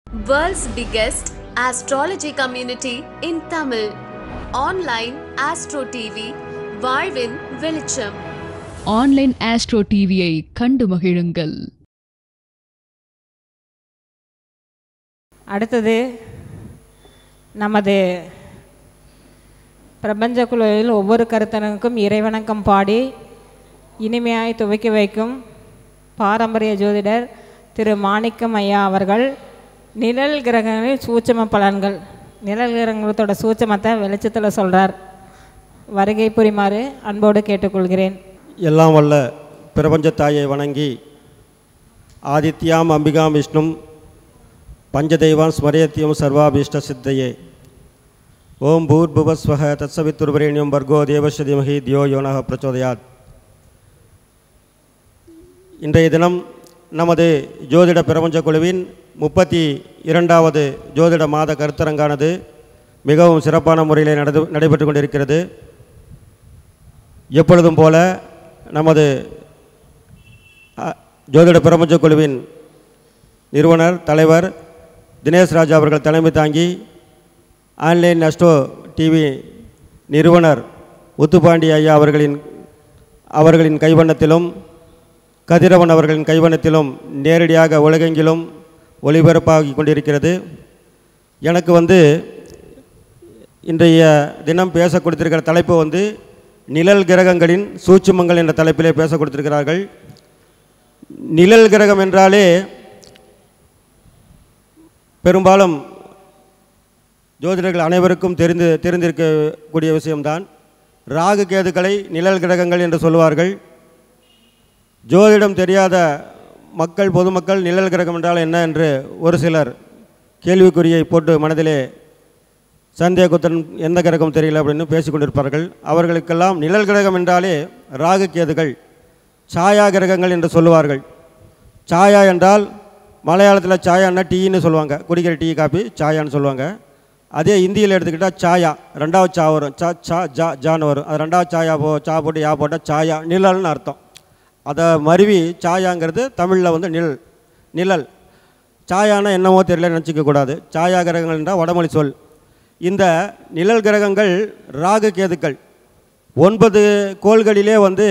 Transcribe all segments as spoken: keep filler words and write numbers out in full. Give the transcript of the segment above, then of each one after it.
World's biggest astrology community in Tamil. Online Astro T V, வாழ்வின் வெளிச்சம். Online astro டிவியை கண்டு மகிழுங்கள். அடுத்தது நமது பிரபஞ்ச குழுவில் ஒவ்வொரு கருத்தனுக்கும் இறைவணக்கம் பாடி இனிமையாய் துவக்கி வைக்கும் பாரம்பரிய ஜோதிடர் திரு மாணிக்கம் ஐயா அவர்கள் நிழல் கிரகங்களில் சூட்சம பலன்கள், நிழல் கிரகங்களோட சூட்சமத்தை வெளிச்சத்தில் சொல்கிறார். வருகை புரிமாறு அன்போடு கேட்டுக்கொள்கிறேன். எல்லாம் வல்ல பிரபஞ்ச தாயை வணங்கி ஆதித்யாம் அம்பிகாம் விஷ்ணும் பஞ்சதெய்வான் ஸ்மரியத்தியம் சர்வாபீஷ்ட சித்தையே ஓம் பூர்புவஸ்வஹ தத்சவித்துர்வரேண்யம் வர்கோ தேவஸ்ய தீமஹி தியோ யோனஹ பிரச்சோதயாத். இன்றைய தினம் நமது ஜோதிட பிரபஞ்ச குழுவின் முப்பத்தி இரண்டாவது ஜோதிட மாத கருத்தரங்கானது மிகவும் சிறப்பான முறையில் நட நடைபெற்று கொண்டிருக்கிறது. எப்பொழுதும் போல நமது ஜோதிட பிரபஞ்ச குழுவின் நிறுவனர் தலைவர் தினேஷ் ராஜா அவர்கள் தலைமை தாங்கி ஆன்லைன் அஸ்ட்ரோ டிவி நிறுவனர் முத்துப்பாண்டி ஐயா அவர்களின் அவர்களின் கைவண்ணத்திலும் கதிரவன் அவர்களின் கைவண்ணத்திலும் நேரடியாக உலகெங்கிலும் ஒளிபரப்பாகி கொண்டிருக்கிறது. எனக்கு வந்து இன்றைய தினம் பேச கொடுத்திருக்கிற தலைப்பு வந்து நிழல் கிரகங்களின் சூட்சுமங்கள் என்ற தலைப்பிலே பேச கொடுத்திருக்கிறார்கள். நிழல் கிரகம் என்றாலே பெரும்பாலும் ஜோதிடர்கள் அனைவருக்கும் தெரிந்து தெரிந்திருக்கக்கூடிய விஷயம்தான். ராகு கேதுக்களை நிழல் கிரகங்கள் என்று சொல்லுவார்கள். ஜோதிடம் தெரியாத மக்கள், பொதுமக்கள் நிழல் கிரகம் என்றால் என்ன என்று ஒரு சிலர் கேள்விக்குறியை போட்டு மனதிலே சந்தேகத்துடன் எந்த கிரகம் தெரியல அப்படின்னு பேசிக்கொண்டிருப்பார்கள். அவர்களுக்கெல்லாம் நிழல் கிரகம் என்றாலே ராகு கேதுகள் சாயா கிரகங்கள் என்று சொல்லுவார்கள். சாயா என்றால் மலையாளத்தில் சாயான்னா டீன்னு சொல்லுவாங்க, குடிக்கிற டீ காப்பி சாயான்னு சொல்லுவாங்க. அதே இந்தியில் எடுத்துக்கிட்டால் சாயா ரெண்டாவது சா வரும், சா சா ஜா ஜான்னு வரும். அது ரெண்டாவது சாயா போ சா போட்டு யா போட்டால் சாயா நிழல்னு அர்த்தம். அதை மருவி சாயாங்கிறது தமிழில் வந்து நிழல் நிழல். சாயானா என்னவோ தெரியல நினச்சிக்கக்கூடாது. சாயா கிரகங்கள் என்றால் வடமொழி சொல். இந்த நிழல் கிரகங்கள் ராகு கேதுக்கள் ஒன்பது கோள்களிலே வந்து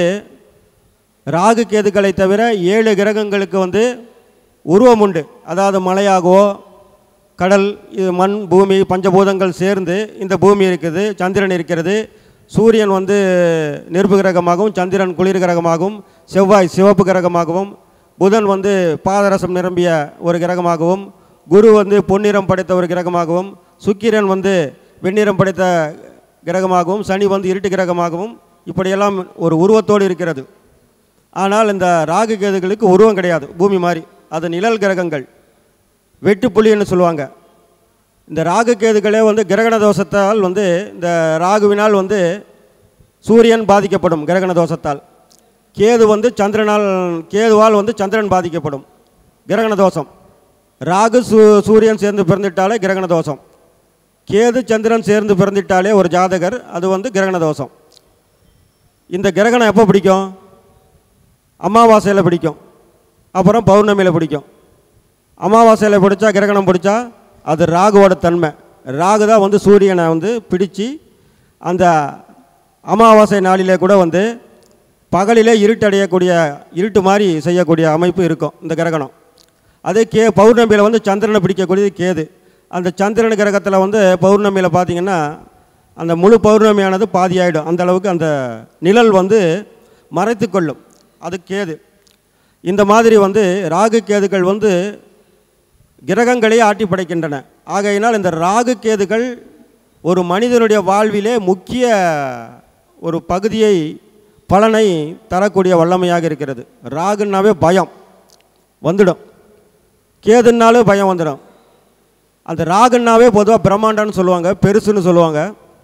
ராகு கேதுக்களை தவிர ஏழு கிரகங்களுக்கு வந்து உருவம் உண்டு. அதாவது மலையாகவோ கடல், இது மண், பூமி, பஞ்சபூதங்கள் சேர்ந்து இந்த பூமி இருக்குது, சந்திரன் இருக்கிறது, சூரியன் வந்து நெருப்பு கிரகமாகவும், சந்திரன் குளிர் கிரகமாகவும், செவ்வாய் சிவப்பு கிரகமாகவும், புதன் வந்து பாதரசம் நிரம்பிய ஒரு கிரகமாகவும், குரு வந்து பொன்னிறம் படைத்த ஒரு கிரகமாகவும், சுக்கிரன் வந்து வெண்ணிறம் படைத்த கிரகமாகவும், சனி வந்து இருட்டு கிரகமாகவும் இப்படியெல்லாம் ஒரு உருவத்தோடு இருக்கிறது. ஆனால் இந்த ராகு கேதுகளுக்கு உருவம் கிடையாது, பூமி மாதிரி. அது நிழல் கிரகங்கள், வெட்டுப்புலின்னு சொல்லுவாங்க. இந்த ராகு கேதுகளே வந்து கிரகண தோஷத்தால் வந்து இந்த ராகுவினால் வந்து சூரியன் பாதிக்கப்படும் கிரகண தோஷத்தால். கேது வந்து சந்திரனால் கேதுவால் வந்து சந்திரன் பாதிக்கப்படும் கிரகண தோஷம். ராகு சூ சூரியன் சேர்ந்து பிறந்துட்டாலே கிரகண தோஷம். கேது சந்திரன் சேர்ந்து பிறந்துட்டாலே ஒரு ஜாதகர் அது வந்து கிரகண தோஷம். இந்த கிரகணம் எப்போ பிடிக்கும்? அமாவாசையில் பிடிக்கும், அப்புறம் பௌர்ணமியில் பிடிக்கும். அமாவாசையில் பிடிச்சா கிரகணம் பிடிச்சா அது ராகுவோட தன்மை. ராகு தான் வந்து சூரியனை வந்து பிடிச்சி அந்த அமாவாசை நாளிலே கூட வந்து பகலிலே இருட்டடையக்கூடிய இருட்டு மாதிரி செய்யக்கூடிய அமைப்பு இருக்கும் இந்த கிரகணம். அதே கே பௌர்ணமியில் வந்து சந்திரனை பிடிக்கக்கூடியது கேது. அந்த சந்திரன் கிரகத்தில் வந்து பௌர்ணமியில் பார்த்திங்கன்னா அந்த முழு பௌர்ணமியானது பாதி ஆகிடும். அந்த அளவுக்கு அந்த நிழல் வந்து மறைத்து கொள்ளும், அது கேது. இந்த மாதிரி வந்து ராகு கேதுகள் வந்து கிரகங்களே ஆட்டி படைக்கின்றன. ஆகையினால் இந்த ராகு கேதுகள் ஒரு மனிதனுடைய வாழ்விலே முக்கிய ஒரு பகுதியை, பலனை தரக்கூடிய வல்லமையாக இருக்கிறது. ராகுன்னாவே பயம் வந்துடும், கேதுன்னாலே பயம் வந்துடும். அந்த ராகுன்னாவே பொதுவாக பிரம்மாண்டம்னு சொல்லுவாங்க, பெருசுன்னு சொல்லுவாங்க.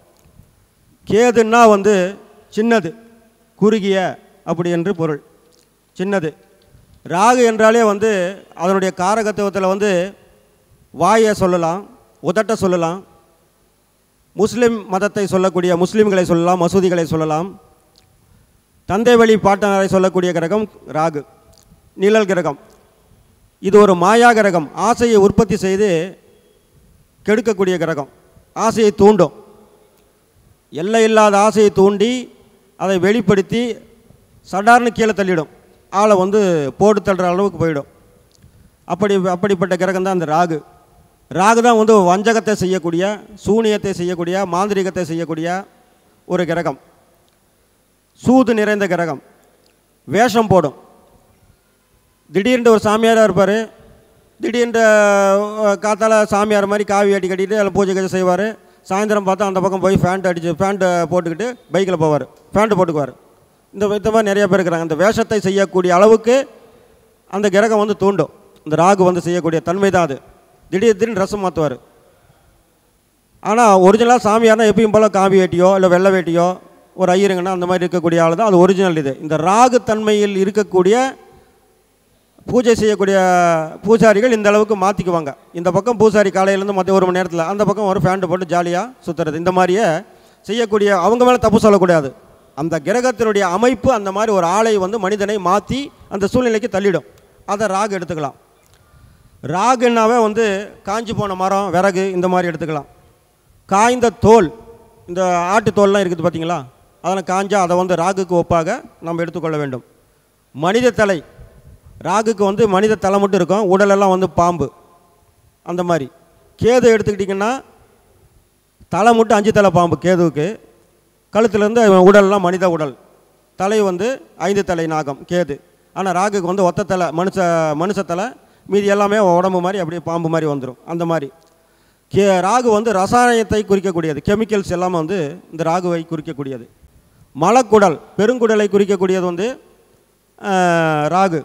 கேதுன்னா வந்து சின்னது, குறுகிய அப்படி என்று பொருள், சின்னது. ராகு என்றாலே வந்து அதனுடைய காரகத்துவத்தில் வந்து வாயை சொல்லலாம், உதட்ட சொல்லலாம், முஸ்லீம் மதத்தை சொல்லக்கூடிய முஸ்லீம்களை சொல்லலாம், மசூதிகளை சொல்லலாம், தந்தை வழி பாட்டனரை சொல்லக்கூடிய கிரகம் ராகு, நிழல் கிரகம். இது ஒரு மாயா கிரகம், ஆசையை உற்பத்தி செய்து கெடுக்கக்கூடிய கிரகம், ஆசையை தூண்டும். எல்லை இல்லாத ஆசையை தூண்டி அதை வெளிப்படுத்தி சடார்னு கீழே தள்ளிடும், ஆளை வந்து போட்டு தள்ளுற அளவுக்கு போயிடும். அப்படி அப்படிப்பட்ட கிரகம் தான் அந்த ராகு. ராகு தான் வந்து வஞ்சகத்தை செய்யக்கூடிய, சூனியத்தை செய்யக்கூடிய, மாந்திரிகத்தை செய்யக்கூடிய ஒரு கிரகம். சூது நிறைந்த கிரகம், வேஷம் போடும். திடீர்னு ஒரு சாமியாராக இருப்பார், திடீர்னு காத்தால சாமியார் மாதிரி காவி அடி கட்டிட்டு அதில் பூஜை கஜை செய்வார். சாயந்தரம் பார்த்தா அந்த பக்கம் போய் ஃபேண்ட் அடித்து ஃபேண்ட்டை போட்டுக்கிட்டு பைக்கில் போவார், ஃபேண்ட்டு போட்டுக்குவார். இந்த இந்த மாதிரி நிறைய பேர் இருக்கிறாங்க. அந்த வேஷத்தை செய்யக்கூடிய அளவுக்கு அந்த கிரகம் வந்து தூண்டும். இந்த ராகு வந்து செய்யக்கூடிய தன்மை தான் அது. திடீர் திடீர்னு ட்ரெஸ்ஸை மாற்றுவார். ஆனால் ஒரிஜினலாக சாமியார்னா எப்பயும் போல் காவி வேட்டியோ இல்லை வெள்ளை வேட்டியோ ஒரு ஐயருங்கன்னா அந்த மாதிரி இருக்கக்கூடிய ஆள் தான் அது ஒரிஜினல். இது இந்த ராகு தன்மையில் இருக்கக்கூடிய பூஜை செய்யக்கூடிய பூசாரிகள் இந்த அளவுக்கு மாற்றிக்குவாங்க. இந்த பக்கம் பூசாரி காலையிலேருந்து மற்ற ஒரு மணி நேரத்தில் அந்த பக்கம் ஒரு ஃபேண்ட்டு போட்டு ஜாலியாக சுற்றுறது, இந்த மாதிரியே செய்யக்கூடிய அவங்க மேலே தப்பு சொல்லக்கூடாது. அந்த கிரகத்தினுடைய அமைப்பு அந்த மாதிரி ஒரு ஆளை வந்து மனிதனை மாற்றி அந்த சூழ்நிலைக்கு தள்ளிடும். அதை ராகு எடுத்துக்கலாம். ராகுன்னாவே வந்து காஞ்சி போன மரம், விறகு இந்த மாதிரி எடுத்துக்கலாம். காய்ந்த தோல், இந்த ஆட்டு தோல்லாம் இருக்குது பார்த்தீங்களா, அதெல்லாம் காஞ்சா அதை வந்து ராகுக்கு ஒப்பாக நம்ம எடுத்துக்கொள்ள வேண்டும். மனித தலை, ராகுக்கு வந்து மனித தலை மட்டும் இருக்கும், உடலெல்லாம் வந்து பாம்பு. அந்த மாதிரி கேது எடுத்துக்கிட்டிங்கன்னா தலை மட்டும் அஞ்சு தலை பாம்பு கேதுவுக்கு, கழுத்துலேருந்து உடல்லாம் மனித உடல், தலை வந்து ஐந்து தலை நாகம் கேது. ஆனால் ராகுக்கு வந்து ஒத்த தலை மனுஷ மனுஷ தலை, மீதி எல்லாமே உடம்பு மாதிரி அப்படியே பாம்பு மாதிரி வந்துடும். அந்த மாதிரி கே ராகு வந்து ரசாயனத்தை குறிக்கக்கூடியது, கெமிக்கல்ஸ் எல்லாமே வந்து இந்த ராகுவை குறிக்கக்கூடியது. மலக்குடல், பெருங்குடலை குறிக்கக்கூடியது வந்து ராகு.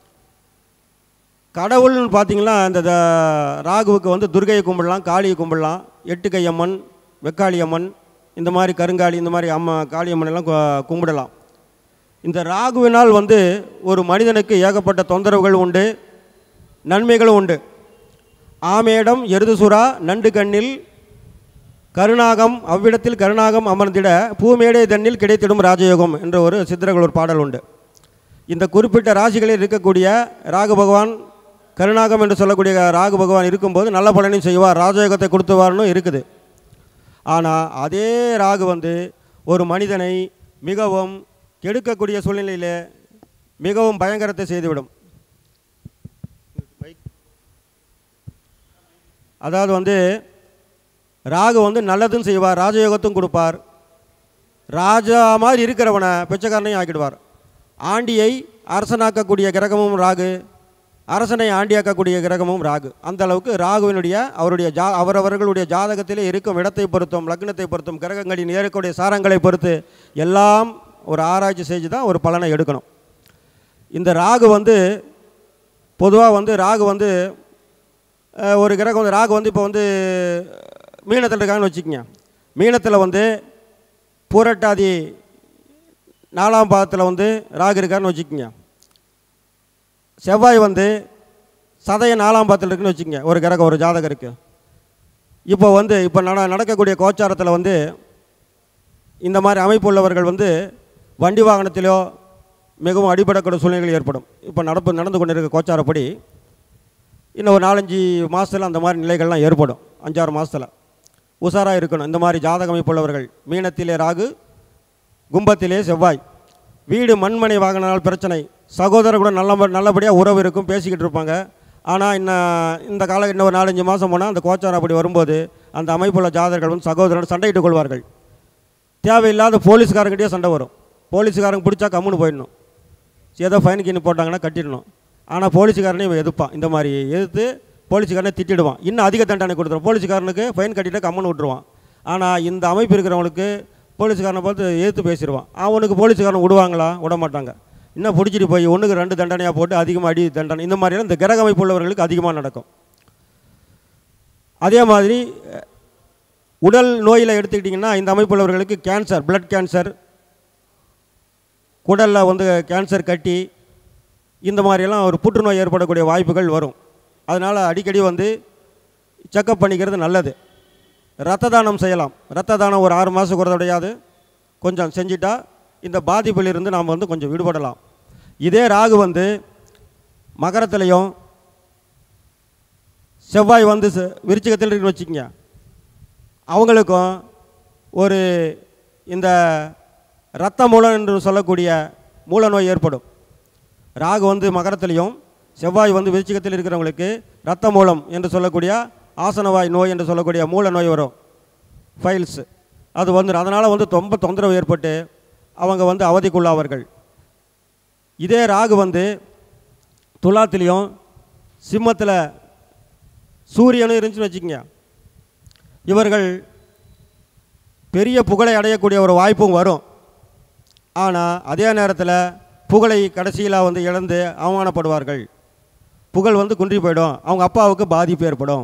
கடவுள்னு பார்த்தீங்கன்னா இந்த ராகுவுக்கு வந்து துர்கையை கும்பிடலாம், காளியை கும்பிடலாம், எட்டு கையம்மன், வெக்காளியம்மன், இந்த மாதிரி கருங்காளி, இந்த மாதிரி அம்மா காளியம்மன் எல்லாம் கும்பிடலாம். இந்த ராகுவினால் வந்து ஒரு மனிதனுக்கு ஏகப்பட்ட தொந்தரவுகள் உண்டு, நன்மைகளும் உண்டு. ஆமேடம் எருதுசுரா நண்டு கண்ணில் கருணாகம் அவ்விடத்தில் கருணாகம் அமர்ந்திட பூமேடை தண்ணில் கிடைத்திடும் ராஜயோகம் என்ற ஒரு சித்திரங்கள் ஒரு பாடல் உண்டு. இந்த குறிப்பிட்ட ராசிகளில் இருக்கக்கூடிய ராகு பகவான், கருணாகம் என்று சொல்லக்கூடிய ராகு பகவான் இருக்கும்போது நல்ல பலனையும் செய்வார், ராஜயோகத்தை கொடுத்துவார்னு இருக்குது. ஆனால் அதே ராகு வந்து ஒரு மனிதனை மிகவும் கெடுக்கக்கூடிய சூழ்நிலையில் மிகவும் பயங்கரத்தை செய்துவிடும். அதாவது வந்து ராகு வந்து நல்லதும் செய்வார், ராஜயோகத்தும் கொடுப்பார். ராஜா மாதிரி இருக்கிறவனை பிச்சைக்காரனையும் ஆக்கிடுவார். ஆண்டியை அரசனாக்கக்கூடிய கிரகமும் ராகு, அரசனை ஆண்டியாக்கக்கூடிய கிரகமும் ராகு. அந்த அளவுக்கு ராகுவினுடைய அவருடைய ஜா அவரவர்களுடைய ஜாதகத்திலே இருக்கும் இடத்தை பொறுத்தும், லக்னத்தை பொறுத்தும், கிரகங்களின் ஏறக்கூடிய சாரங்களை பொறுத்து எல்லாம் ஒரு ஆராய்ச்சி செஞ்சு தான் ஒரு பலனை எடுக்கணும். இந்த ராகு வந்து பொதுவாக வந்து ராகு வந்து ஒரு கிரகம் வந்து ராகு வந்து இப்போ வந்து மீனத்தில் இருக்காங்கன்னு வச்சுக்கோங்க. மீனத்தில் வந்து பூரட்டாதி நாலாம் பாதத்தில் வந்து ராகு இருக்காருன்னு வச்சுக்கோங்க. செவ்வாய் வந்து சதய நாலாம் பாதத்தில் இருக்குன்னு வச்சுக்கோங்க ஒரு கிரகம், ஒரு ஜாதகம் இருக்குது. இப்போ வந்து இப்போ நட நடக்கக்கூடிய கோச்சாரத்தில் வந்து இந்த மாதிரி அமைப்பு உள்ளவர்கள் வந்து வண்டி வாகனத்திலோ மிகவும் அடிபடக்கூடிய சூழ்நிலைகள் ஏற்படும். இப்போ நடப்பு நடந்து கொண்டு இருக்க கோச்சாரப்படி இன்னும் ஒரு நாலஞ்சு மாதத்தில் அந்த மாதிரி நிலைகள்லாம் ஏற்படும். அஞ்சாறு மாதத்தில் உஷாராக இருக்கணும். இந்த மாதிரி ஜாதக அமைப்பு உள்ளவர்கள், மீனத்திலே ராகு, கும்பத்திலே செவ்வாய், வீடு மண்மனை வாங்கினால் பிரச்சனை, சகோதரர் கூட நல்ல நல்லபடியாக உறவு இருக்கும், பேசிக்கிட்டு இருப்பாங்க. ஆனால் இன்னும் இந்த கால இன்னும் ஒரு நாலஞ்சு மாதம் போனால் அந்த கோச்சாரம் அப்படி வரும்போது அந்த அமைப்புள்ள ஜாதகர்கள் வந்து சகோதரன் சண்டையிட்டுக் கொள்வார்கள். தேவையில்லாத போலீஸ்காரங்கிட்டே சண்டை வரும். போலீஸுக்காரங்க பிடிச்சா கம்முன்னு போயிடணும், ஏதோ ஃபைன் கீனு போட்டாங்கன்னா கட்டிடணும். ஆனால் போலீஸுக்காரனே இவன் எதிர்ப்பான், இந்த மாதிரி எதிர்த்து போலீஸுக்காரனே திட்டிடுவான், இன்னும் அதிக தண்டனை கொடுத்துருவான். போலீஸுக்காரனுக்கு ஃபைன் கட்டிட்டு கம்முன்னு விட்டுருவான். ஆனால் இந்த அமைப்பு இருக்கிறவங்களுக்கு போலீஸுக்காரனை பார்த்து எதிர்த்து பேசிடுவான். அவனுக்கு போலீஸுக்காரன் விடுவாங்களா? விட மாட்டாங்க. இன்னும் பிடிச்சிட்டு போய் ஒன்றுக்கு ரெண்டு தண்டனையாக போட்டு அதிகமாக அடி தண்டனை, இந்த மாதிரியெல்லாம் இந்த கிரக அமைப்பு உள்ளவர்களுக்கு அதிகமாக நடக்கும். அதே மாதிரி உடல் நோயில் எடுத்துக்கிட்டிங்கன்னா இந்த அமைப்பு உள்ளவர்களுக்கு கேன்சர், பிளட் கேன்சர், குடலில் வந்து கேன்சர் கட்டி, இந்த மாதிரியெல்லாம் ஒரு புற்றுநோய் ஏற்படக்கூடிய வாய்ப்புகள் வரும். அதனால் அடிக்கடி வந்து செக்கப் பண்ணிக்கிறது நல்லது. இரத்த தானம் செய்யலாம். இரத்த தானம் ஒரு ஆறு மாதத்துக்கு ஒரு தடையாது கொஞ்சம் செஞ்சிட்டா இந்த பாதிப்பிலிருந்து நாம் வந்து கொஞ்சம் விடுபடலாம். இதே ராகு வந்து மகரத்திலையும் செவ்வாய் வந்து விருச்சிகத்தில் இருக்குன்னு வச்சுக்கோங்க, அவங்களுக்கும் ஒரு இந்த இரத்த மூலம் என்று சொல்லக்கூடிய மூல நோய் ஏற்படும். ராகு வந்து மகரத்திலையும் செவ்வாய் வந்து விருச்சிகத்தில் இருக்கிறவங்களுக்கு இரத்த மூலம் என்று சொல்லக்கூடிய ஆசனவாய் நோய் என்று சொல்லக்கூடிய மூல நோய் வரும், ஃபைல்ஸ். அது வந்து அதனால் வந்து ரொம்ப தொந்தரவு ஏற்பட்டு அவங்க வந்து அவதிக்குள்ளாவார்கள். இதே ராகு வந்து துலாத்திலையும் சிம்மத்தில் சூரியனும் இருந்துச்சுன்னு வச்சுக்கோங்க, இவர்கள் பெரிய புகழை அடையக்கூடிய ஒரு வாய்ப்பும் வரும். ஆனால் அதே நேரத்தில் புகழை கடைசியில் வந்து இழந்து அவமானப்படுவார்கள். புகழ் வந்து குன்றி போயிடும், அவங்க அப்பாவுக்கு பாதிப்பு ஏற்படும்.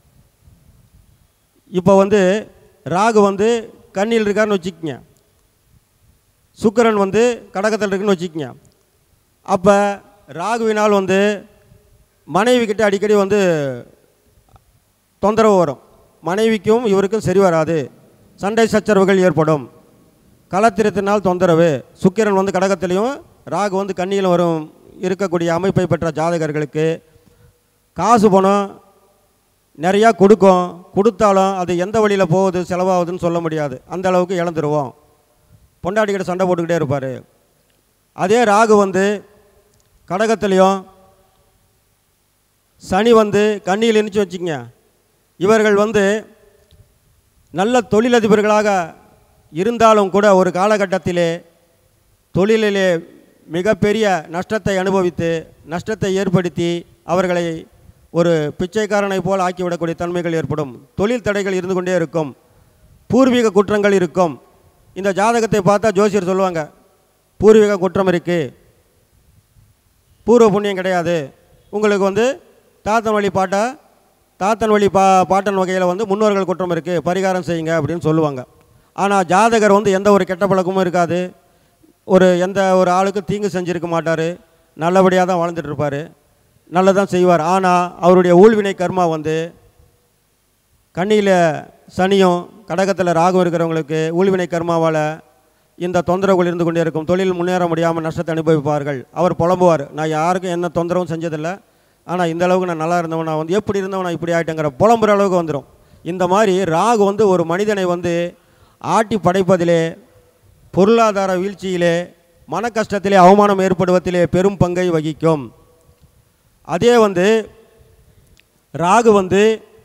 இப்போ வந்து ராகு வந்து கண்ணியில் இருக்காருன்னு வச்சுக்கோங்க, சுக்கிரன் வந்து கடகத்தில் இருக்குன்னு வச்சுக்கோங்க. அப்போ ராகுவினால் வந்து மனைவி கிட்ட அடிக்கடி வந்து தொந்தரவு வரும். மனைவிக்கும் இவருக்கும் சரி வராது, சண்டை சச்சரவுகள் ஏற்படும், களத்திரத்தினால் தொந்தரவு. சுக்கிரன் வந்து கடகத்திலையும் ராகு வந்து கண்ணியில் வரும் இருக்கக்கூடிய அமைப்பை பெற்ற ஜாதகர்களுக்கு காசு பணம் நிறையா கொடுக்கும். கொடுத்தாலும் அது எந்த வழியில் போகுது செலவாகுதுன்னு சொல்ல முடியாது, அந்த அளவுக்கு இழந்துருவோம். பொண்டாட்டிக்கிட்ட சண்டை போட்டுக்கிட்டே இருப்பார். அதே ராகு வந்து கடகத்திலையும் சனி வந்து கண்ணியில் இருந்துச்சு வச்சுக்கோங்க, இவர்கள் வந்து நல்ல தொழிலதிபர்களாக இருந்தாலும் கூட ஒரு காலகட்டத்திலே தொழிலிலே மிகப்பெரிய நஷ்டத்தை அனுபவித்து நஷ்டத்தை ஏற்படுத்தி அவர்களை ஒரு பிச்சைக்காரனை போல் ஆக்கிவிடக்கூடிய தன்மைகள் ஏற்படும். தொழில் தடைகள் இருந்து கொண்டே இருக்கும், பூர்வீக குற்றங்கள் இருக்கும். இந்த ஜாதகத்தை பார்த்தா ஜோசியர் சொல்லுவாங்க, பூர்வீக குற்றம் இருக்குது, பூர்வ புண்ணியம் கிடையாது, உங்களுக்கு வந்து தாத்தன் வழி பாட்டா தாத்தன் வழி பா பாட்டன் வகையில் வந்து முன்னோர்கள் குற்றம் இருக்குது, பரிகாரம் செய்யுங்க அப்படின்னு சொல்லுவாங்க. ஆனால் ஜாதகர் வந்து எந்த ஒரு கெட்ட பழக்கமும் இருக்காது, ஒரு எந்த ஒரு ஆளுக்கும் தீங்கு செஞ்சுருக்க மாட்டார், நல்லபடியாக தான் வாழ்ந்துட்டுருப்பார், நல்லதான் செய்வார். ஆனால் அவருடைய ஊழ்வினை கர்மா வந்து கண்ணியில் சனியும் கடகத்தில் ராகும் இருக்கிறவங்களுக்கு ஊழ்வினை கர்மாவால் இந்த தொந்தரவுகள் இருந்து கொண்டே இருக்கும். தொழில் முன்னேற முடியாமல் நஷ்டத்தை அனுபவிப்பார்கள். அவர் புலம்புவார், நான் யாருக்கும் என்ன தொந்தரவும் செஞ்சதில்லை, ஆனால் இந்த அளவுக்கு நான் நல்லா இருந்தவன், நான் வந்து எப்படி இருந்தவன் நான் இப்படி ஆகிட்டேங்கிற புலம்புற அளவுக்கு வந்துடும். இந்த மாதிரி ராகு வந்து ஒரு மனிதனை வந்து ஆட்டி படைப்பதிலே, பொருளாதார வீழ்ச்சியிலே, மன கஷ்டத்திலே, அவமானம் ஏற்படுவதிலே பெரும் பங்கை வகிக்கும். அதே வந்து ராகு வந்து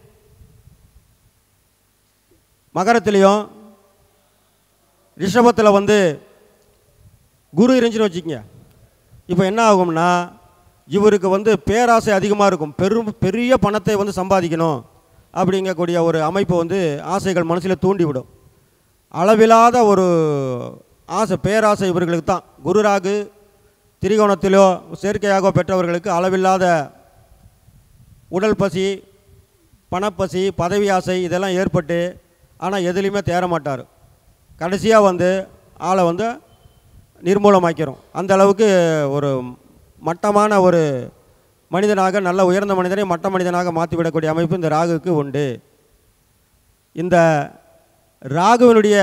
மகரத்திலையும் ரிஷபத்தில் வந்து குரு இருந்துச்சுன்னு வச்சுக்கோங்க, இப்போ என்ன ஆகும்னா இவருக்கு வந்து பேராசை அதிகமாக இருக்கும். பெரும் பெரிய பணத்தை வந்து சம்பாதிக்கணும் அப்படிங்கக்கூடிய ஒரு அமைப்பு வந்து ஆசைகள் மனசில் தூண்டிவிடும். அளவில்லாத ஒரு ஆசை, பேராசை இவர்களுக்கு தான். குரு ராகு திரிகோணத்திலோ செயற்கையாக பெற்றவர்களுக்கு அளவில்லாத உடல் பசி, பணப்பசி, பதவி ஆசை இதெல்லாம் ஏற்பட்டு ஆனால் எதுலேயுமே தேர மாட்டார். கடைசியாக வந்து ஆளை வந்து நிர்மூலமாக்கிறோம். அந்த அளவுக்கு ஒரு மட்டமான ஒரு மனிதனாக, நல்ல உயர்ந்த மனிதனை மட்ட மனிதனாக மாற்றிவிடக்கூடிய அமைப்பு இந்த ராகுவுக்கு உண்டு. இந்த ராகுவினுடைய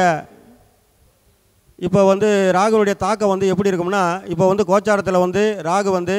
இப்போ வந்து ராகுனுடைய தாக்கம் வந்து எப்படி இருக்கும்னா, இப்போ வந்து கோச்சாரத்தில் வந்து ராகு வந்து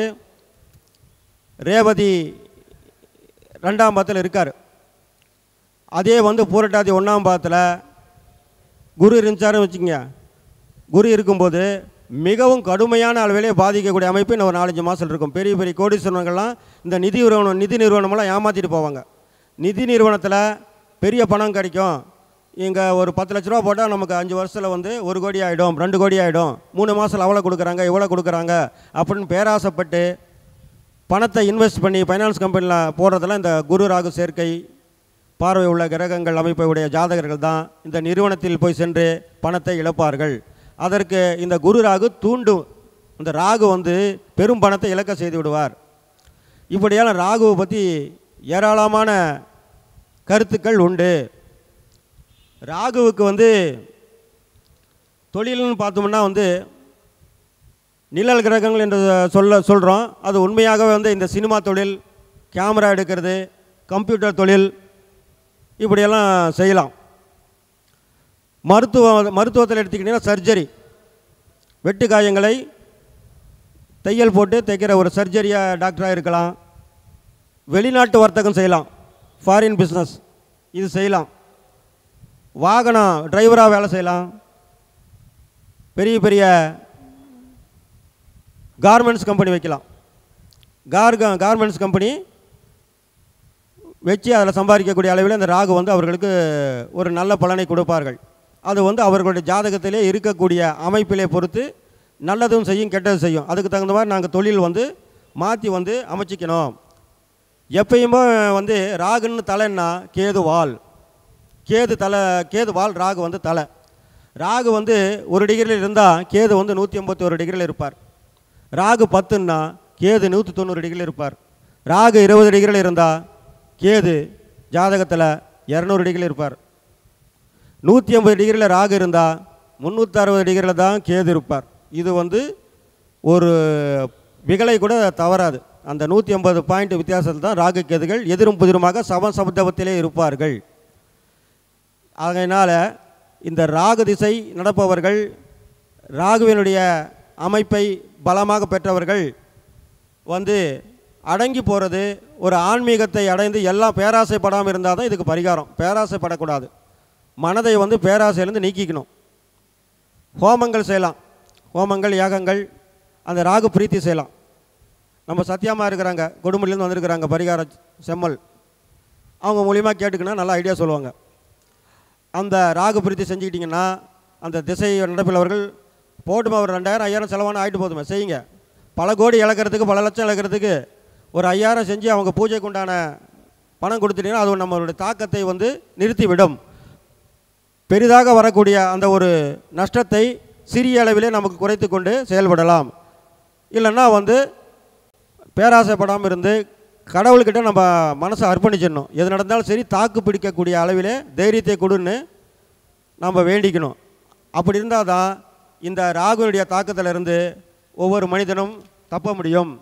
ரேவதி ரெண்டாம் பாதத்தில் இருக்கார். அதே வந்து பூரட்டாதி ஒன்றாம் பாதத்தில் குரு இருந்துச்சாருன்னு வச்சுக்கோங்க. குரு இருக்கும்போது மிகவும் கடுமையான அளவிலே பாதிக்கக்கூடிய அமைப்பு இன்னும் ஒரு நாலஞ்சு மாதம் இருக்கும். பெரிய பெரிய கோடீஸ்வரர்கள்லாம் இந்த நிதி நிறுவனம் நிதி நிறுவனமெல்லாம் ஏமாற்றிட்டு போவாங்க. நிதி நிறுவனத்தில் பெரிய பணம் கிடைக்கும், இங்கே ஒரு பத்து லட்ச ரூபா போட்டால் நமக்கு அஞ்சு வருஷத்தில் வந்து ஒரு கோடி ஆகிடும், ரெண்டு கோடி ஆகிடும், மூணு மாதத்தில் அவ்வளோ கொடுக்குறாங்க இவ்வளோ கொடுக்குறாங்க அப்படின்னு பேராசைப்பட்டு பணத்தை இன்வெஸ்ட் பண்ணி ஃபைனான்ஸ் கம்பெனியில் போடுறதெல்லாம் இந்த குரு ராகு சேர்க்கை பார்வை உள்ள கிரகங்கள் அமைப்பை உடைய ஜாதகர்கள் தான் இந்த நிறுவனத்தில் போய் சென்று பணத்தை இழப்பார்கள். அதற்கு இந்த குரு ராகு தூண்டும். இந்த ராகு வந்து பெரும் பணத்தை இழக்க செய்து விடுவார். இப்படியான ராகுவை பற்றி ஏராளமான கருத்துக்கள் உண்டு. ராகுவுக்கு வந்து தொழில்னு பார்த்தோம்னா வந்து நிழல் கிரகங்கள் என்று சொல்ல சொல்கிறோம். அது உண்மையாகவே வந்து இந்த சினிமா தொழில், கேமரா எடுக்கிறது, கம்ப்யூட்டர் தொழில் இப்படியெல்லாம் செய்யலாம். மருத்துவ மருத்துவத்தில் எடுத்துக்கிட்டிங்கன்னா சர்ஜரி, வெட்டு காயங்களை தையல் போட்டு தைக்கிற ஒரு சர்ஜரியாக டாக்டராக இருக்கலாம். வெளிநாட்டு வர்த்தகம் செய்யலாம். ஃபாரின் பிஸ்னஸ் இது செய்யலாம். வாகனம் டிரைவராக வேலை செய்யலாம். பெரிய பெரிய கார்மெண்ட்ஸ் கம்பெனி வைக்கலாம். கார் கார்மெண்ட்ஸ் கம்பெனி வச்சு அதில் சம்பாதிக்கக்கூடிய அளவில் அந்த ராகு வந்து அவர்களுக்கு ஒரு நல்ல பலனை கொடுப்பார்கள். அது வந்து அவர்களுடைய ஜாதகத்திலே இருக்கக்கூடிய அமைப்பிலே பொறுத்து நல்லதும் செய்யும் கெட்டதும் செய்யும். அதுக்கு தகுந்த மாதிரி நாங்கள் தொழில் வந்து மாற்றி வந்து அமைச்சிக்கணும். எப்பயுமே வந்து ராகுன்னு தலைன்னா கேது வால், கேது தலை, கேது வால், ராகு வந்து தலை. ராகு வந்து ஒரு டிகிரியில் இருந்தால் கேது வந்து நூற்றி ஐம்பத்தி ஒரு டிகிரியில் இருப்பார். ராகு பத்துன்னா கேது நூற்றி தொண்ணூறு டிகிரியில் இருப்பார். ராகு இருபது டிகிரியில் இருந்தால் கேது ஜாதகத்தில் இரநூறு டிகிரியில் இருப்பார். நூற்றி ஐம்பது டிகிரியில் ராகு இருந்தால் முந்நூற்றி அறுபது டிகிரியில் தான் கேது இருப்பார். இது வந்து ஒரு விகலை கூட தவறாது. அந்த நூற்றி ஐம்பது பாயிண்ட் வித்தியாசத்தில் தான் ராகு கேதுகள் எதிரும் புதிருமாக சம சப்தவத்திலே இருப்பார்கள். ஆகையினால் இந்த ராகு திசை நடப்பவர்கள், ராகுவினுடைய அமைப்பை பலமாக பெற்றவர்கள் வந்து அடங்கி போகிறது, ஒரு ஆன்மீகத்தை அடைந்து எல்லாம் பேராசைப்படாமல் இருந்தால் தான் இதுக்கு பரிகாரம். பேராசைப்படக்கூடாது. மனதை வந்து பேராசையிலேருந்து நீக்கிக்கணும். ஹோமங்கள் செய்யலாம். ஹோமங்கள் யாகங்கள் அந்த ராகு பிரீத்தி செய்யலாம். நம்ம சத்தியமாக இருக்கிறாங்க, கொடுமுடியிலேருந்து வந்திருக்கிறாங்க பரிகார செம்மல், அவங்க மூலியமாக கேட்டுக்கினா நல்லா ஐடியா சொல்லுவாங்க. அந்த ராகு பிரீத்தி செஞ்சுக்கிட்டிங்கன்னா அந்த திசை நடப்பிலவர்கள் போட்டுமா ஒரு ரெண்டாயிரம் ஐயாயிரம் செலவான ஆகிட்டு போதுமே, செய்யுங்க. பல கோடி இழக்கிறதுக்கு பல லட்சம் இழக்கிறதுக்கு ஒரு ஐயாயிரம் செஞ்சு அவங்க பூஜைக்கு உண்டான பணம் கொடுத்துட்டிங்கன்னா அது நம்மளுடைய தாக்கத்தை வந்து நிறுத்திவிடும். பெரிதாக வரக்கூடிய அந்த ஒரு நஷ்டத்தை சிறிய அளவிலே நமக்கு குறைத்து கொண்டு செயல்படலாம். இல்லைன்னா வந்து பேராசைப்படாமல் இருந்து கடவுள்கிட்ட நம்ம மனசை அர்ப்பணிச்சிடணும். எது நடந்தாலும் சரி தாக்கு பிடிக்கக்கூடிய அளவிலே தைரியத்தை கொடுன்னு நம்ம வேண்டிக்கணும். அப்படி இருந்தால் தான் இந்த ராகுனுடைய தாக்கத்திலிருந்து ஒவ்வொரு மனிதனும் தப்ப முடியும்.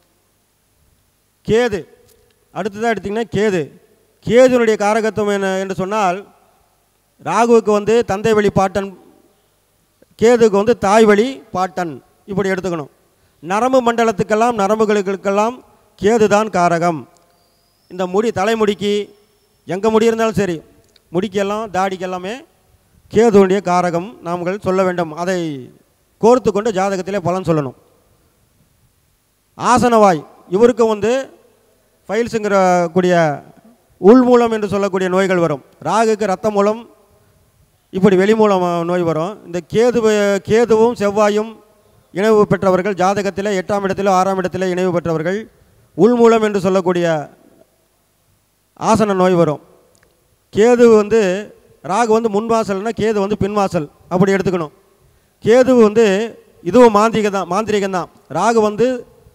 கேது அடுத்ததாக எடுத்திங்கன்னா கேது கேதுனுடைய காரகத்துவம் என்ன என்று சொன்னால், ராகுவுக்கு வந்து தந்தை வழி பாட்டன், கேதுக்கு வந்து தாய் வழி பாட்டன், இப்படி எடுத்துக்கணும். நரம்பு மண்டலத்துக்கெல்லாம் நரம்புகளுக்கெல்லாம் கேது தான் காரகம். இந்த முடி தலைமுடிக்கு எங்கே முடி இருந்தாலும் சரி, முடிக்கெல்லாம் தாடிக்கெல்லாமே கேதுவுடைய காரகம் நாம்கள் சொல்ல வேண்டும். அதை கோர்த்து கொண்டு ஜாதகத்திலே பலன் சொல்லணும். ஆசனவாய் இவருக்கு வந்து ஃபைல்ஸுங்கிற கூடிய உள்மூலம் என்று சொல்லக்கூடிய நோய்கள் வரும். ராகுக்கு இரத்த மூலம், இப்படி வெளிமூலம் நோய் வரும். இந்த கேது கேதுவும் செவ்வாயும் இணைவு பெற்றவர்கள் ஜாதகத்தில் எட்டாம் இடத்திலோ ஆறாம் இடத்திலே இணைவு பெற்றவர்கள் உள்மூலம் என்று சொல்லக்கூடிய ஆசன நோய் வரும். கேது வந்து ராகு வந்து முன்வாசல்னா கேது வந்து பின்வாசல், அப்படி எடுத்துக்கணும். கேது வந்து இதுவும் மாந்திரிக தான் மாந்திரிகம் தான். ராகு வந்து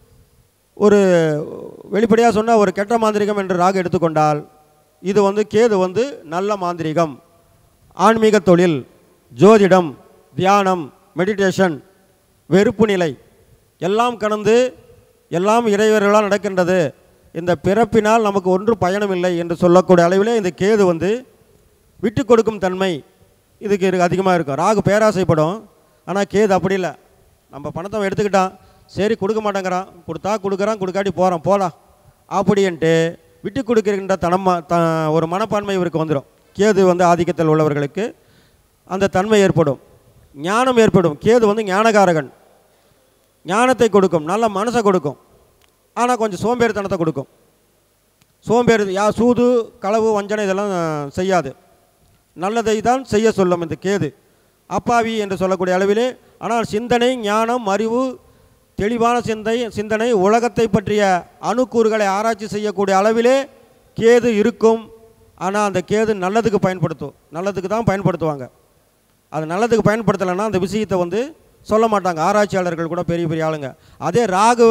ஒரு வெளிப்படையாக சொன்னால் ஒரு கெட்ட மாந்திரிகம் என்று ராகு எடுத்துக்கொண்டால், இது வந்து கேது வந்து நல்ல மாந்திரிகம். ஆன்மீக தொழில், ஜோதிடம், தியானம், மெடிடேஷன், வெறுப்பு நிலை எல்லாம் கடந்து எல்லாம் இறைவர்களால் நடக்கின்றது. இந்த பிறப்பினால் நமக்கு ஒன்று பயணம் இல்லை என்று சொல்லக்கூடிய அளவிலே இந்த கேது வந்து விட்டு கொடுக்கும் தன்மை இதுக்கு அதிகமாக இருக்கும். ராகு பேராசைப்படும், ஆனால் கேது அப்படி இல்லை. நம்ம பணத்தை எடுத்துக்கிட்டான், சரி கொடுக்க மாட்டேங்கிறான், கொடுத்தா கொடுக்குறான், கொடுக்காட்டி போகிறான் போகலாம் அப்படின்ட்டு விட்டு கொடுக்கின்ற தனமா த ஒரு மனப்பான்மை இவருக்கு வந்துடும். கேது வந்து ஆதிக்கத்தில் உள்ளவர்களுக்கு அந்த தன்மை ஏற்படும். ஞானம் ஏற்படும். கேது வந்து ஞானகாரகன், ஞானத்தை கொடுக்கும், நல்ல மனசை கொடுக்கும். ஆனால் கொஞ்சம் சோம்பேறித்தனத்தை கொடுக்கும். சோம்பேறி யா சூது களவு வஞ்சனை இதெல்லாம் செய்யாது, நல்லதை தான் செய்ய சொல்லும் இந்த கேது. அப்பாவி என்று சொல்லக்கூடிய அளவிலே, ஆனால் சிந்தனை, ஞானம், அறிவு, தெளிவான சிந்தை சிந்தனை உலகத்தை பற்றிய அணுக்கூறுகளை ஆராய்ச்சி செய்யக்கூடிய அளவிலே கேது இருக்கும். ஆனால் அந்த கேது நல்லதுக்கு பயன்படுத்தும், நல்லதுக்கு தான் பயன்படுத்துவாங்க. அது நல்லதுக்கு பயன்படுத்தலைன்னா அந்த விஷயத்தை வந்து சொல்ல மாட்டாங்க ஆராய்ச்சியாளர்கள் கூட, பெரிய பெரிய ஆளுங்க. அதே ராகு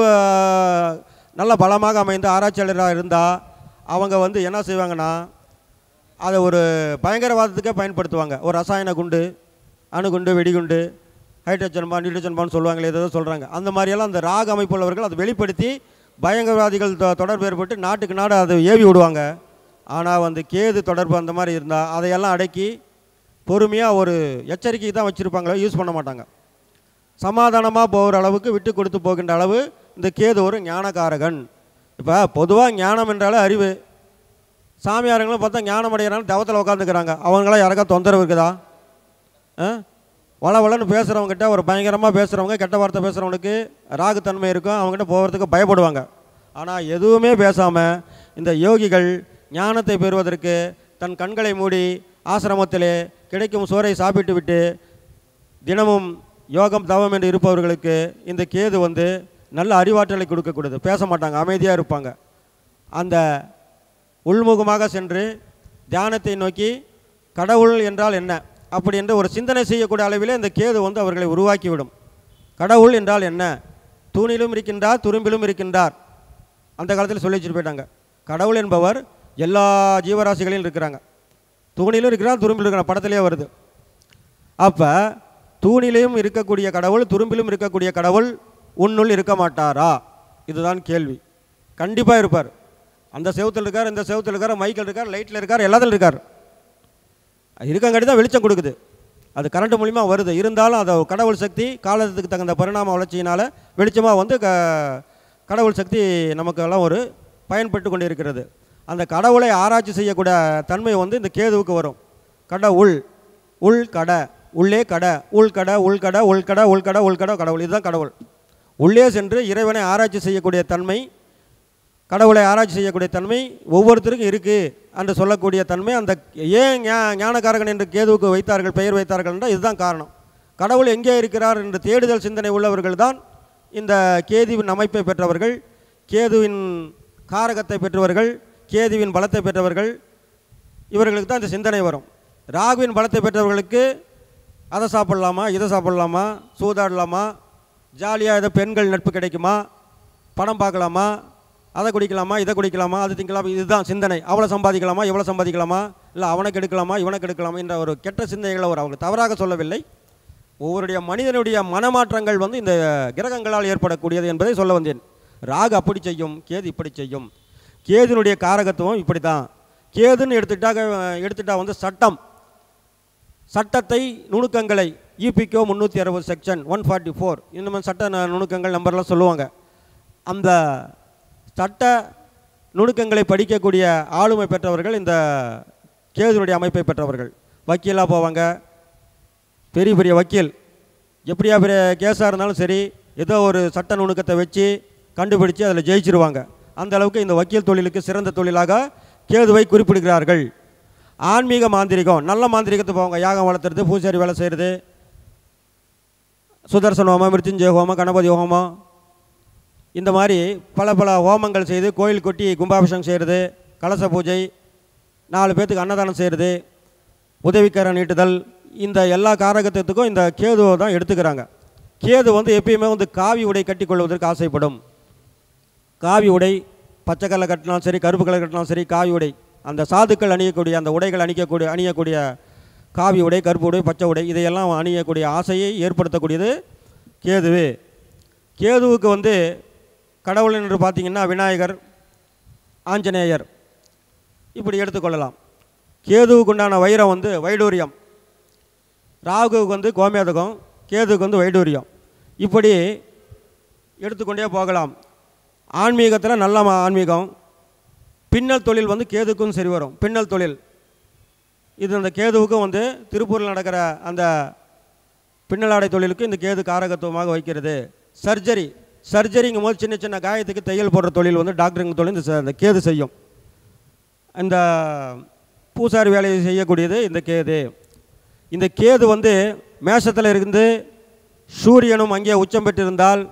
நல்ல பலமாக அமைந்த ஆராய்ச்சியாளராக இருந்தால் அவங்க வந்து என்ன செய்வாங்கன்னா, அதை ஒரு பயங்கரவாதத்துக்கே பயன்படுத்துவாங்க. ஒரு ரசாயன குண்டு, அணுகுண்டு, வெடிகுண்டு, ஹைட்ரஜன் பாம், நியூட்ரஜன் பாம்னு சொல்லுவாங்களே, ஏதோ சொல்கிறாங்க. அந்த மாதிரியெல்லாம் அந்த ராகு அமைப்புள்ளவர்கள் அதை வெளிப்படுத்தி பயங்கரவாதிகள் தொடர்பு ஏற்பட்டு நாட்டுக்கு நாடு அதை ஏவி விடுவாங்க. ஆனால் வந்து கேது தொடர்பு அந்த மாதிரி இருந்தால் அதையெல்லாம் அடக்கி பொறுமையாக ஒரு எச்சரிக்கை தான் வச்சுருப்பாங்களோ, யூஸ் பண்ண மாட்டாங்க. சமாதானமாக போகிற அளவுக்கு விட்டு கொடுத்து போகின்ற அளவு இந்த கேது ஒரு ஞானகாரகன். இப்போ பொதுவாக ஞானம் என்றாலே அறிவு, சாமியாரங்களும் பார்த்தா ஞானம் அடைகிறாங்க, தவத்தில் உட்காந்துக்கிறாங்க. அவங்களாம் யாருக்கா தொந்தரவு இருக்குதா? வள வளன்னு பேசுகிறவங்ககிட்ட, ஒரு பயங்கரமாக பேசுகிறவங்க, கெட்ட வார்த்தை பேசுகிறவங்களுக்கு ராகுத்தன்மை இருக்கும், அவங்ககிட்ட போகிறதுக்கு பயப்படுவாங்க. ஆனால் எதுவுமே பேசாமல் இந்த யோகிகள் ஞானத்தை பெறுவதற்கு தன் கண்களை மூடி ஆசிரமத்திலே கிடைக்கும் சோறை சாப்பிட்டு விட்டு தினமும் யோகம் தவம் என்று இருப்பவர்களுக்கு இந்த கேது வந்து நல்ல அறிவாற்றலை கொடுக்கக்கூடாது. பேச மாட்டாங்க, அமைதியாக இருப்பாங்க. அந்த உள்முகமாக சென்று தியானத்தை நோக்கி கடவுள் என்றால் என்ன அப்படி என்று ஒரு சிந்தனை செய்யக்கூடிய அளவிலே இந்த கேது வந்து அவர்களை உருவாக்கிவிடும். கடவுள் என்றால் என்ன? தூணிலும் இருக்கின்றார், துரும்பிலும் இருக்கின்றார். அந்த காலத்தில் சொல்லி வச்சுட்டு போயிட்டாங்க. கடவுள் என்பவர் எல்லா ஜீவராசிகளிலும் இருக்கிறாங்க. தூணிலும் இருக்கிறார், துரும்பிலும் இருக்கிறார், படத்திலே வருது. அப்போ தூணிலையும் இருக்கக்கூடிய கடவுள், துரும்பிலும் இருக்கக்கூடிய கடவுள் உன்னுள் இருக்க மாட்டாரா? இதுதான் கேள்வி. கண்டிப்பாக இருப்பார். அந்த செவத்தில் இருக்கார், இந்த செவத்தில் இருக்கார், மைக்கில் இருக்கார், லைட்டில் இருக்கார், எல்லாத்திலும் இருக்கார். இருக்கங்காட்டி தான் வெளிச்சம் கொடுக்குது. அது கரண்ட் மூலிமா வருது. இருந்தாலும் அது கடவுள் சக்தி காலத்துக்கு தகுந்த பரிணாம வளர்ச்சியினால் வெளிச்சமாக வந்து க கடவுள் சக்தி நமக்கெல்லாம் ஒரு பயன்பட்டு கொண்டு இருக்கிறது. அந்த கடவுளை ஆராய்ச்சி செய்யக்கூடிய தன்மை வந்து இந்த கேதுவுக்கு வரும். கடவுள், உள் கடை, உள்ளே கடை, உள்கடை, உள்கடை, உள்கடை, உள்கடை, உள்கடை, கடவுள். இதுதான் கடவுள். உள்ளே சென்று இறைவனை ஆராய்ச்சி செய்யக்கூடிய தன்மை, கடவுளை ஆராய்ச்சி செய்யக்கூடிய தன்மை ஒவ்வொருத்தருக்கும் இருக்குது என்று சொல்லக்கூடிய தன்மை. அந்த ஏன் ஞா ஞானகாரகன் என்று கேதுவுக்கு வைத்தார்கள், பெயர் வைத்தார்கள் என்றால் இதுதான் காரணம். கடவுள் எங்கே இருக்கிறார் என்று தேடுதல் சிந்தனை உள்ளவர்கள் தான் இந்த கேதுவின் அமைப்பை பெற்றவர்கள், கேதுவின் காரகத்தை பெற்றவர்கள், கேதுவின் பலத்தை பெற்றவர்கள். இவர்களுக்கு தான் இந்த சிந்தனை வரும். ராகுவின் பலத்தை பெற்றவர்களுக்கு அதை சாப்பிட்லாமா, இதை சாப்பிட்லாமா, சூதாடலாமா, ஜாலியாக ஏதோ பெண்கள் நட்பு கிடைக்குமா, படம் பார்க்கலாமா, அதை குடிக்கலாமா, இதை குடிக்கலாமா, அது திங்கலாமா, இதுதான் சிந்தனை. அவ்வளோ சம்பாதிக்கலாமா, இவ்வளோ சம்பாதிக்கலாமா, இல்லை அவனுக்கு எடுக்கலாமா, இவனுக்கு எடுக்கலாமா என்ற ஒரு கெட்ட சிந்தனைகளை ஒரு அவங்க தவறாக சொல்லவில்லை. ஒவ்வொருடைய மனிதனுடைய மனமாற்றங்கள் வந்து இந்த கிரகங்களால் ஏற்படக்கூடியது என்பதை சொல்ல வந்தேன். ராகு அப்படி செய்யும், கேது இப்படி செய்யும். கேதுனுடைய காரகத்துவம் இப்படி தான். கேதுன்னு எடுத்துட்டாக எடுத்துட்டா வந்து சட்டம், சட்டத்தை நுணுக்கங்களை ஈபிகோ முந்நூற்றி அறுபது செக்ஷன் ஒன் ஃபார்ட்டி ஃபோர் இந்த மாதிரி சட்ட நுணுக்கங்கள் நம்பர்லாம் சொல்லுவாங்க. அந்த சட்ட நுணுக்கங்களை படிக்கக்கூடிய ஆளுமை பெற்றவர்கள் இந்த கேதுனுடைய அமைப்பை பெற்றவர்கள். வக்கீலாக போவாங்க, பெரிய பெரிய வக்கீல், எப்படியா பெரிய கேஸாக இருந்தாலும் சரி ஏதோ ஒரு சட்ட நுணுக்கத்தை வச்சு கண்டுபிடிச்சு அதில் ஜெயிச்சிருவாங்க. அந்த அளவுக்கு இந்த வக்கீல் தொழிலுக்கு சிறந்த தொழிலாக கேதுவை குறிப்பிடுகிறார்கள். ஆன்மீக மாந்திரிகம், நல்ல மாந்திரிகத்தை போவாங்க, யாகம் வளர்த்துறது, பூசாரி வேலை செய்கிறது, சுதர்சன ஹோமம், மிருத்யுஞ்சய ஹோமம், கணபதி ஹோமம், இந்த மாதிரி பல பல ஹோமங்கள் செய்து கோயில் கொட்டி கும்பாபிஷேகம் செய்கிறது, கலச பூஜை, நாலு பேர்த்துக்கு அன்னதானம் செய்கிறது, உதவிக்கரம் நீட்டுதல், இந்த எல்லா காரகத்துக்கும் இந்த கேதுவை தான் எடுத்துக்கிறாங்க. கேது வந்து எப்பயுமே வந்து காவி உடை கட்டி கொள்வதற்கு ஆசைப்படும். காவி உடை, பச்சை கலர் கட்டினாலும் சரி, கருப்பு கலர் கட்டினாலும் சரி, காவி உடை, அந்த சாதுக்கள் அணியக்கூடிய அந்த உடைகள் அணிக்கக்கூடிய அணியக்கூடிய காவி உடை, கருப்பு உடை, பச்சை உடை, இதையெல்லாம் அணியக்கூடிய ஆசையை ஏற்படுத்தக்கூடியது கேதுவு. கேதுவுக்கு வந்து கடவுள் என்று பார்த்திங்கன்னா விநாயகர், ஆஞ்சநேயர் இப்படி எடுத்துக்கொள்ளலாம். கேதுவுக்கு உண்டான வைரம் வந்து வைடூரியம், ராகுவுக்கு வந்து கோமேதகம், கேதுவுக்கு வந்து வைடூரியம். இப்படி எடுத்துக்கொண்டே போகலாம். ஆன்மீகத்தில் நல்ல ஆன்மீகம். பின்னல் தொழில் வந்து கேதுக்கும் சரி வரும். பின்னல் தொழில் இது அந்த கேதுவுக்கும் வந்து திருப்பூரில் நடக்கிற அந்த பின்னலாடை தொழிலுக்கு இந்த கேது காரகத்துவமாக வைக்கிறது. சர்ஜரி, சர்ஜரிங்கும் போது சின்ன சின்ன காயத்துக்கு தையல் போடுற தொழில் வந்து டாக்டருங்க தொழில் இந்த கேது செய்யும். இந்த பூசாரி வேலையை செய்யக்கூடியது இந்த கேது. இந்த கேது வந்து மேஷத்தில் இருந்து சூரியனும் அங்கே உச்சம் பெற்றிருந்தால்,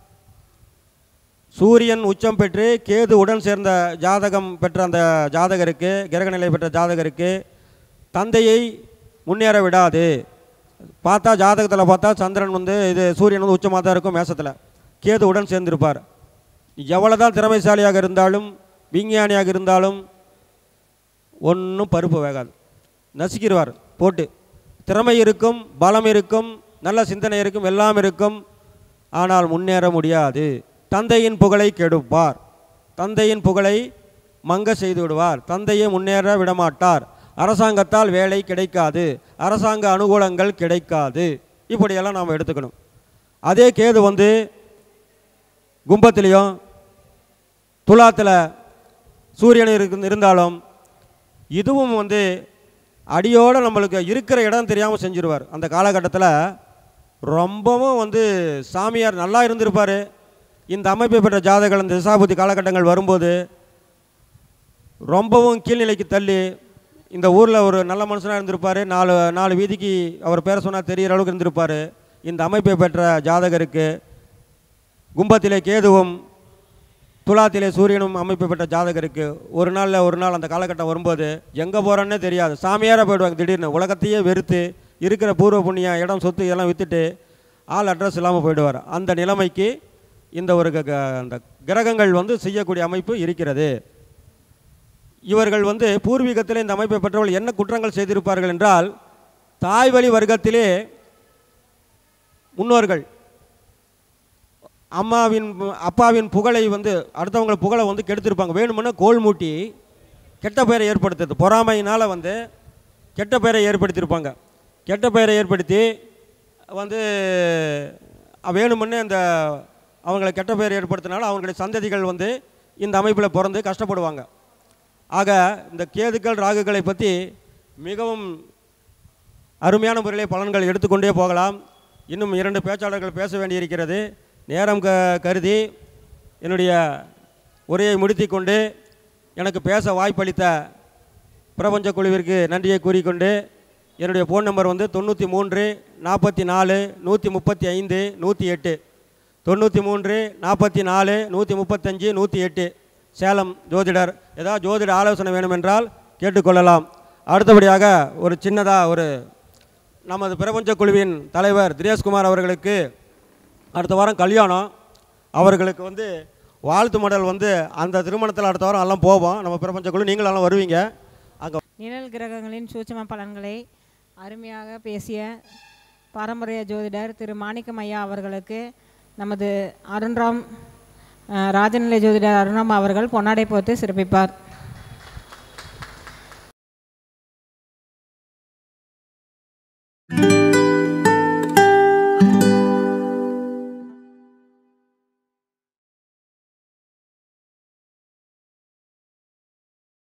சூரியன் உச்சம் பெற்று கேது உடன் சேர்ந்த ஜாதகம் பெற்ற அந்த ஜாதகருக்கு, கிரகநிலை பெற்ற ஜாதகருக்கு தந்தையை முன்னேற விடாது. பார்த்தா ஜாதகத்தில் பார்த்தா சந்திரன் வந்து இது சூரியன் வந்து உச்சமாக தான் இருக்கும், மேஷத்தில் கேது உடன் சேர்ந்திருப்பார். எவ்வளோ தான் திறமைசாலியாக இருந்தாலும் விஞ்ஞானியாக இருந்தாலும் ஒன்றும் பருப்பு வேகாது, நசுக்கிடுவார் போட்டு. திறமை இருக்கும், பலம் இருக்கும், நல்ல சிந்தனை இருக்கும், எல்லாம் இருக்கும், ஆனால் முன்னேற முடியாது. தந்தையின் புகழை கெடுப்பார், தந்தையின் புகழை மங்க செய்து விடுவார், தந்தையை முன்னேற விடமாட்டார். அரசாங்கத்தால் வேலை கிடைக்காது, அரசாங்க அனுகூலங்கள் கிடைக்காது. இப்படியெல்லாம் நாம் எடுத்துக்கணும். அதே கேது வந்து கும்பத்திலையும் துலாத்தில் சூரியன் இருக்கு இருந்தாலும் இதுவும் வந்து அடியோடு நம்மளுக்கு இருக்கிற இடம் தெரியாமல் செஞ்சுருவார். அந்த காலகட்டத்தில் ரொம்பவும் வந்து சாமியார் நல்லா இருந்திருப்பார். இந்த அமைப்பை பெற்ற ஜாதகங்கள் இந்த திசாபுத்தி காலகட்டங்கள் வரும்போது ரொம்பவும் கீழ்நிலைக்கு தள்ளி இந்த ஊரில் ஒரு நல்ல மனுஷனாக இருந்திருப்பார். நாலு நாலு வீதிக்கு அவர் பேரை சொன்னால் தெரிகிற அளவுக்கு இருந்திருப்பார். இந்த அமைப்பை பெற்ற ஜாதகருக்கு கும்பத்திலே கேதுவும் துலாத்திலே சூரியனும் அமைப்பு பெற்ற ஜாதகருக்கு ஒரு நாளில் ஒரு நாள் அந்த காலகட்டம் வரும்போது எங்கே போகிறோன்னே தெரியாது. சாமியாராக போயிடுவாங்க. திடீர்னு உலகத்தையே வெறுத்து இருக்கிற பூர்வ புண்ணியம் இடம் சொத்து இதெல்லாம் விற்றுட்டு ஆள் அட்ரஸ் இல்லாமல் போயிடுவார். அந்த நிலைமைக்கு இந்த ஒரு அந்த கிரகங்கள் வந்து செய்யக்கூடிய அமைப்பு இருக்கிறது. இவர்கள் வந்து பூர்வீகத்தில் இந்த அமைப்பை பெற்றவர்கள் என்ன குற்றங்கள் செய்திருப்பார்கள் என்றால், தாய்வழி வர்க்கத்திலே முன்னோர்கள் அம்மாவின் அப்பாவின் புகழை வந்து அடுத்தவங்க புகழை வந்து கெடுத்திருப்பாங்க. வேணுமுன்னா கோல் மூட்டி கெட்ட பெயரை ஏற்படுத்துறது, பொறாமையினால் வந்து கெட்ட பெயரை ஏற்படுத்தியிருப்பாங்க. கெட்ட பெயரை ஏற்படுத்தி வந்து வேணுமுன்னே அந்த அவங்களை கெட்ட பெயர் ஏற்படுத்தினால அவங்களுடைய சந்ததிகள் வந்து இந்த அமைப்பில் பிறந்து கஷ்டப்படுவாங்க. ஆக இந்த கேதுக்கள் ராகுகளை பற்றி மிகவும் அருமையான முறையிலே பலன்கள் எடுத்துக்கொண்டே போகலாம். இன்னும் இரண்டு பேச்சாளர்கள் பேச வேண்டியிருக்கிறது. நேரம் க கருதி என்னுடைய உரையை முடித்து கொண்டு எனக்கு பேச வாய்ப்பளித்த பிரபஞ்ச குழுவிற்கு நன்றியை கூறிக்கொண்டு, என்னுடைய ஃபோன் நம்பர் வந்து தொண்ணூற்றி மூன்று நாற்பத்தி நாலு நூற்றி முப்பத்தி ஐந்து நூற்றி எட்டு தொண்ணூற்றி மூன்று நாற்பத்தி நாலு நூற்றி முப்பத்தஞ்சு நூற்றி எட்டு சேலம் ஜோதிடர். ஏதாவது ஜோதிட ஆலோசனை வேணுமென்றால் கேட்டுக்கொள்ளலாம். அடுத்தபடியாக ஒரு சின்னதாக ஒரு நமது பிரபஞ்ச குழுவின் தலைவர் தினேஷ்குமார் அவர்களுக்கு அடுத்த வாரம் கல்யாணம். அவர்களுக்கு வந்து வாழ்த்து மடல் வந்து அந்த திருமணத்தில் அடுத்த வாரம் எல்லாம் போவோம். நம்ம பிரபஞ்ச குழு நீங்களெல்லாம் வருவீங்க. அங்கே நிழல் கிரகங்களின் சூட்சும பலன்களை அருமையாக பேசிய பாரம்பரிய ஜோதிடர் திரு மாணிக்கம் ஐயா அவர்களுக்கு நமது அருண்ராம் ராஜநிலை ஜோதிடர் அருண்ராம் அவர்கள் பொன்னாடை போட்டு சிறப்பிப்பார்.